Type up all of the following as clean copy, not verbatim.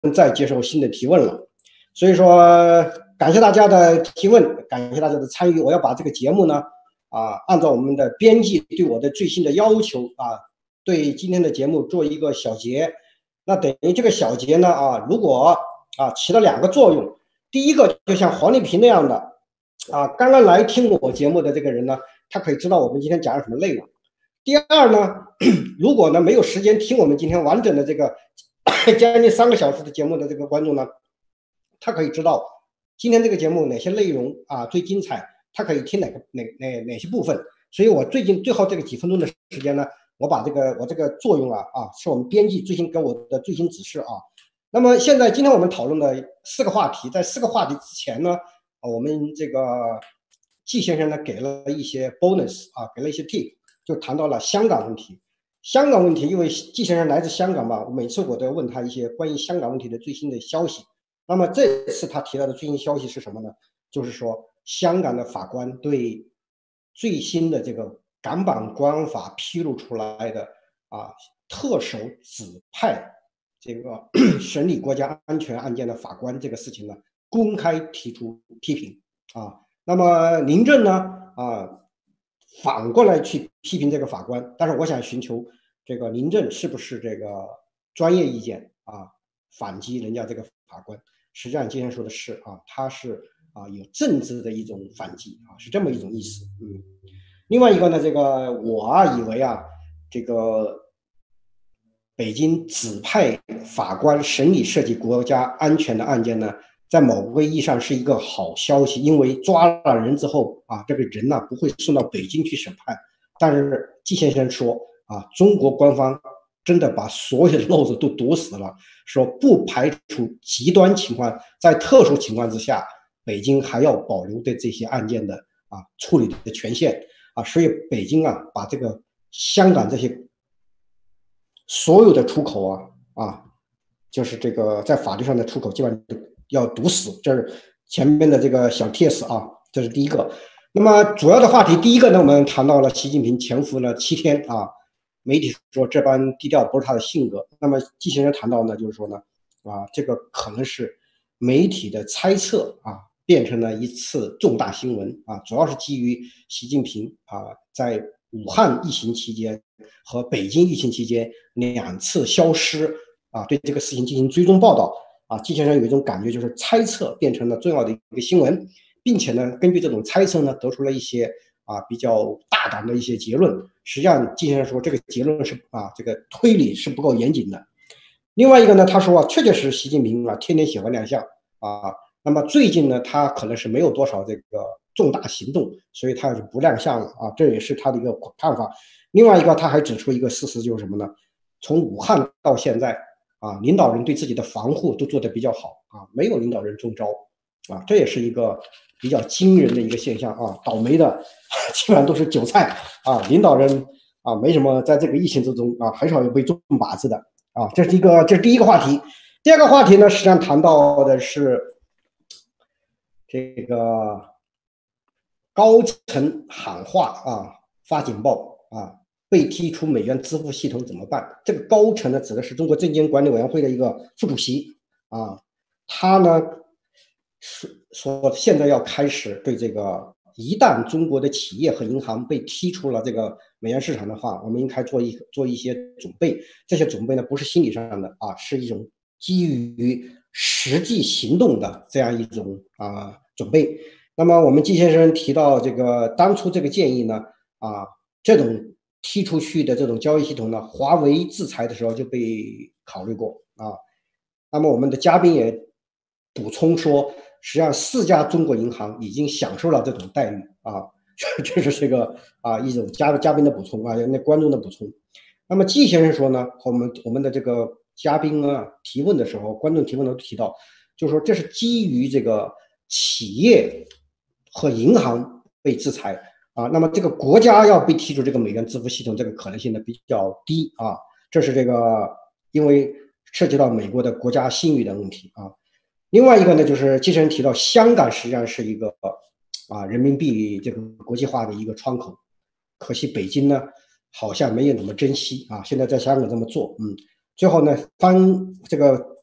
再接受新的提问了。所以说，感谢大家的提问，感谢大家的参与。我要把这个节目呢，按照我们的编辑对我的最新的要求对今天的节目做一个小结。那等于这个小结呢，如果起了2个作用。第一个就像黄丽萍那样的刚刚来听我节目的这个人呢，他可以知道我们今天讲了什么内容。第二呢，如果呢没有时间听我们今天完整的这个将近3个小时的节目的这个观众呢，他可以知道今天这个节目哪些内容最精彩，他可以听哪些部分。所以我最后这个几分钟的时间呢，我这个作用是我们编辑最新给我的最新指示那么今天我们讨论的4个话题，在4个话题之前呢，我们这个季先生呢给了一些 bonus 给了一些 tip， 就谈到了香港问题。香港问题，因为季先生来自香港嘛，每次我都要问他一些关于香港问题的最新的消息。那么这次他提到的最新消息是什么呢？就是说香港的法官对最新的这个港版国安法披露出来的特首指派这个审理国家安全案件的法官这个事情呢，公开提出批评那么林郑呢反过来去批评这个法官，但是我想寻求这个林郑是不是这个专业意见反击人家这个法官。实际上今天说的是他是有政治的一种反击是这么一种意思。另外一个呢，这个我以为这个北京指派法官审理涉及国家安全的案件呢，在某个意义上是一个好消息，因为抓了人之后这个人呢不会送到北京去审判。但是季先生说中国官方真的把所有的漏子都堵死了，说不排除极端情况，在特殊情况之下，北京还要保留对这些案件的处理的权限所以北京把这个香港这些所有的出口就是这个在法律上的出口基本上要堵死。这是前面的这个小贴士这是第一个。那么主要的话题，第一个呢，我们谈到了习近平潜伏了7天媒体说这般低调不是他的性格。那么季先生谈到呢，就是说呢这个可能是媒体的猜测变成了一次重大新闻主要是基于习近平在武汉疫情期间和北京疫情期间2次消失对这个事情进行追踪报道季先生有一种感觉，就是猜测变成了重要的一个新闻，并且呢根据这种猜测呢得出了一些比较大胆的一些结论。实际上季先生说这个结论是这个推理是不够严谨的。另外一个呢，他说确确实习近平天天喜欢亮相那么最近呢他可能是没有多少这个重大行动，所以他就不亮相了这也是他的一个看法。另外一个他还指出一个事实，就是什么呢？从武汉到现在领导人对自己的防护都做得比较好没有领导人中招这也是一个比较惊人的一个现象倒霉的基本上都是韭菜领导人没什么在这个疫情之中很少有被中靶子的这是第一个话题。第二个话题呢，实际上谈到的是这个高层喊话发警报被踢出美元支付系统怎么办？这个高层呢，指的是中国证监管理委员会的一个副主席他呢说现在要开始对这个，一旦中国的企业和银行被踢出了这个美元市场的话，我们应该做一些准备。这些准备呢，不是心理上的是一种基于实际行动的这样一种准备。那么我们季先生提到这个当初这个建议呢这种踢出去的这种交易系统呢，华为制裁的时候就被考虑过那么我们的嘉宾也补充说，实际上4家中国银行已经享受了这种待遇这是这个一种嘉宾的补充那观众的补充。那么季先生说呢，我们的这个嘉宾提问的时候，观众提问都提到，就是说这是基于这个企业和银行被制裁那么这个国家要被踢出这个美元支付系统，这个可能性呢比较低这是这个因为涉及到美国的国家信誉的问题另外一个呢，就是季先生提到香港实际上是一个人民币这个国际化的一个窗口，可惜北京呢好像没有怎么珍惜现在在香港这么做最后呢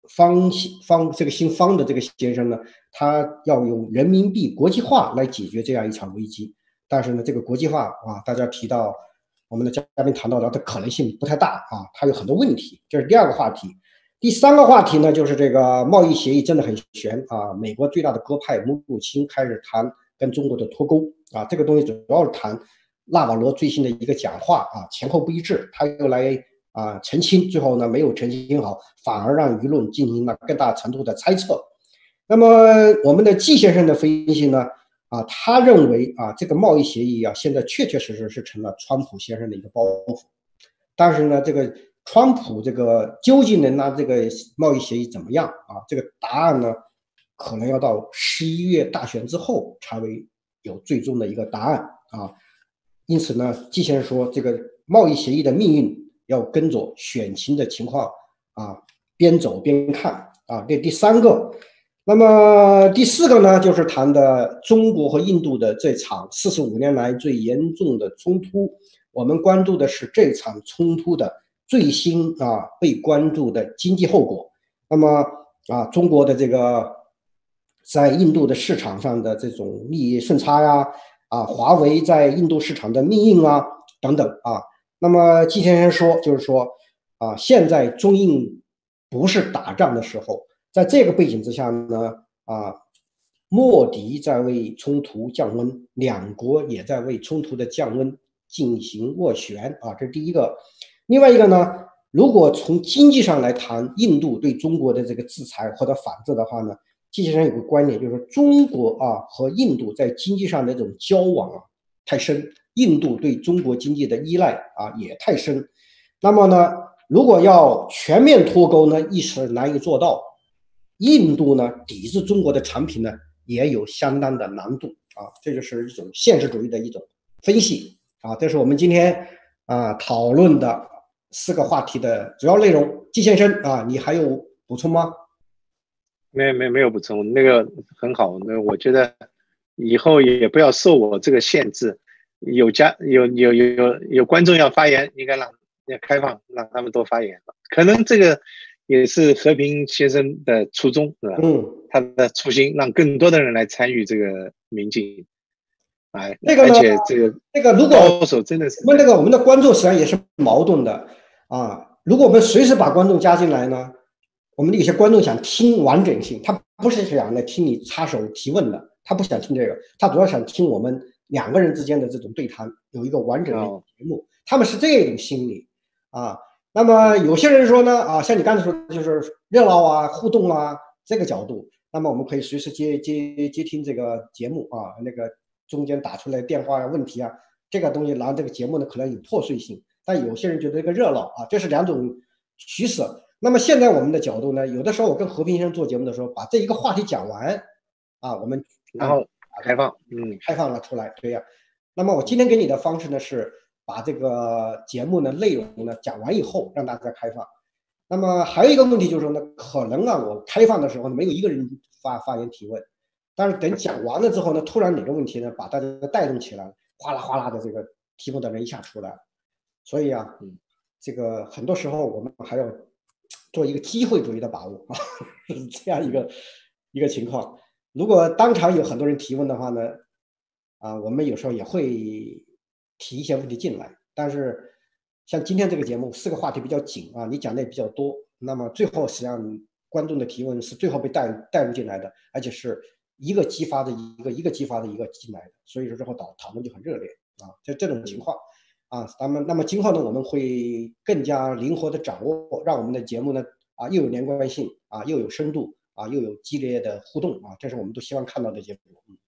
这个姓方的这个先生呢，他要用人民币国际化来解决这样一场危机。但是呢，这个国际化啊，大家提到我们的嘉宾谈到了，它可能性不太大啊，它有很多问题。这是第二个话题。第三个话题呢，就是这个贸易协议真的很悬啊。美国最大的鸽派姆努钦开始谈跟中国的脱钩啊，这个东西主要是谈纳瓦罗最新的一个讲话啊，前后不一致，他又来澄清，最后呢没有澄清好，反而让舆论进行了更大程度的猜测。那么我们的季先生的分析呢，他认为这个贸易协议现在确确实实是成了川普先生的一个包袱，但是呢，这个川普这个究竟能拿这个贸易协议怎么样这个答案呢，可能要到11月大选之后才会有最终的一个答案因此呢，季先生说这个贸易协议的命运要跟着选情的情况边走边看这第三个。那么第四个呢，就是谈的中国和印度的这场45年来最严重的冲突。我们关注的是这场冲突的最新被关注的经济后果。那么中国的这个在印度的市场上的这种利益顺差华为在印度市场的命运等等那么季先生说，就是说现在中印不是打仗的时候。在这个背景之下呢，莫迪在为冲突降温，两国也在为冲突的降温进行斡旋这是第一个。另外一个呢，如果从经济上来谈印度对中国的这个制裁或者反制的话呢，季先生有个观点，就是中国和印度在经济上的这种交往太深，印度对中国经济的依赖也太深。那么呢，如果要全面脱钩呢，一时难以做到。印度呢，抵制中国的产品呢，也有相当的难度这就是一种现实主义的一种分析这是我们今天讨论的4个话题的主要内容。季先生你还有补充吗？ 没有补充，那个很好。那我觉得以后也不要受我这个限制，有观众要发言，应该要开放，让他们多发言。可能这个也是和平先生的初衷，是吧？他的初心让更多的人来参与这个民进，而且这个如果高手真的是我们的观众实际上也是矛盾的如果我们随时把观众加进来呢，我们有些观众想听完整性，他不是想来听你插手提问的，他不想听这个，他主要想听我们2个人之间的这种对谈，有一个完整的节目，他们是这种心理那么有些人说呢像你刚才说就是热闹互动这个角度，那么我们可以随时接听这个节目那个中间打出来电话问题这个东西让这个节目呢可能有破碎性，但有些人觉得这个热闹这是2种取舍。那么现在我们的角度呢，有的时候我跟和平先生做节目的时候，把这一个话题讲完我们然后开放了出来，对呀。那么我今天给你的方式呢是把这个节目的内容呢讲完以后让大家开放。那么还有一个问题就是说呢，可能我开放的时候没有一个人发言提问，但是等讲完了之后呢，突然哪个问题呢把大家带动起来，哗啦哗啦的这个提问的人一下出来，所以这个很多时候我们还要做一个机会主义的把握是这样一个情况。如果当场有很多人提问的话呢我们有时候也会提一些问题进来，但是像今天这个节目4个话题比较紧你讲的也比较多，那么最后实际上观众的提问是最后被带入进来的，而且是一个激发的一个激发的一个进来的，所以说之后讨论就很热烈就这种情况那么今后呢，我们会更加灵活的掌握，让我们的节目呢又有连贯性又有深度又有激烈的互动这是我们都希望看到的结果。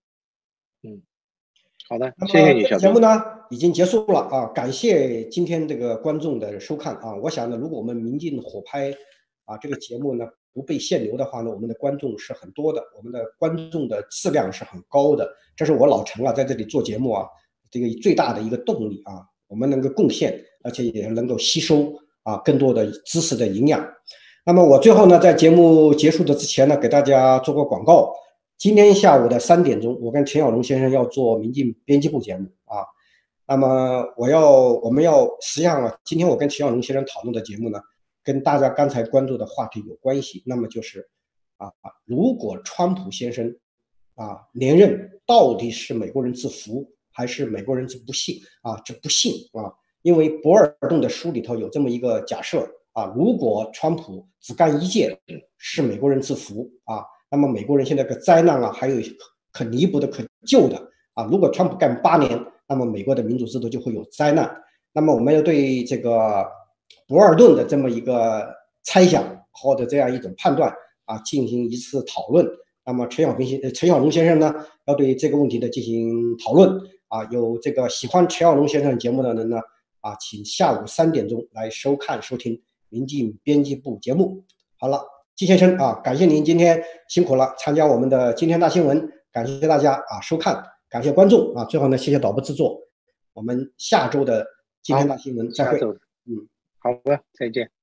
好的，谢谢你，小节目呢已经结束了感谢今天这个观众的收看我想呢，如果我们民进火拍这个节目呢不被限流的话呢，我们的观众是很多的，我们的观众的质量是很高的，这是我老陈在这里做节目这个最大的一个动力我们能够贡献，而且也能够吸收更多的知识的营养。那么我最后呢，在节目结束的之前呢，给大家做个广告。今天下午的3点钟，我跟陈小龙先生要做民进编辑部节目那么我们要实际上今天我跟陈小龙先生讨论的节目呢， 跟大家刚才关注的话题有关系，那么就是如果川普先生连任，到底是美国人之福还是美国人之不幸这不幸因为博尔顿的书里头有这么一个假设如果川普只干1届是美国人之福那么美国人现在的灾难还有可弥补的、可救的如果川普干8年，那么美国的民主制度就会有灾难。那么我们要对这个博尔顿的这么一个猜想或者这样一种判断进行一次讨论。那么陈小龙先生呢，要对这个问题的进行讨论有这个喜欢陈小龙先生节目的人呢请下午3点钟来收看收听临近编辑部节目。好了，季先生感谢您今天辛苦了，参加我们的今天大新闻，感谢大家收看，感谢观众最后呢，谢谢导播制作，我们下周的今天大新闻再会。 好的，再见。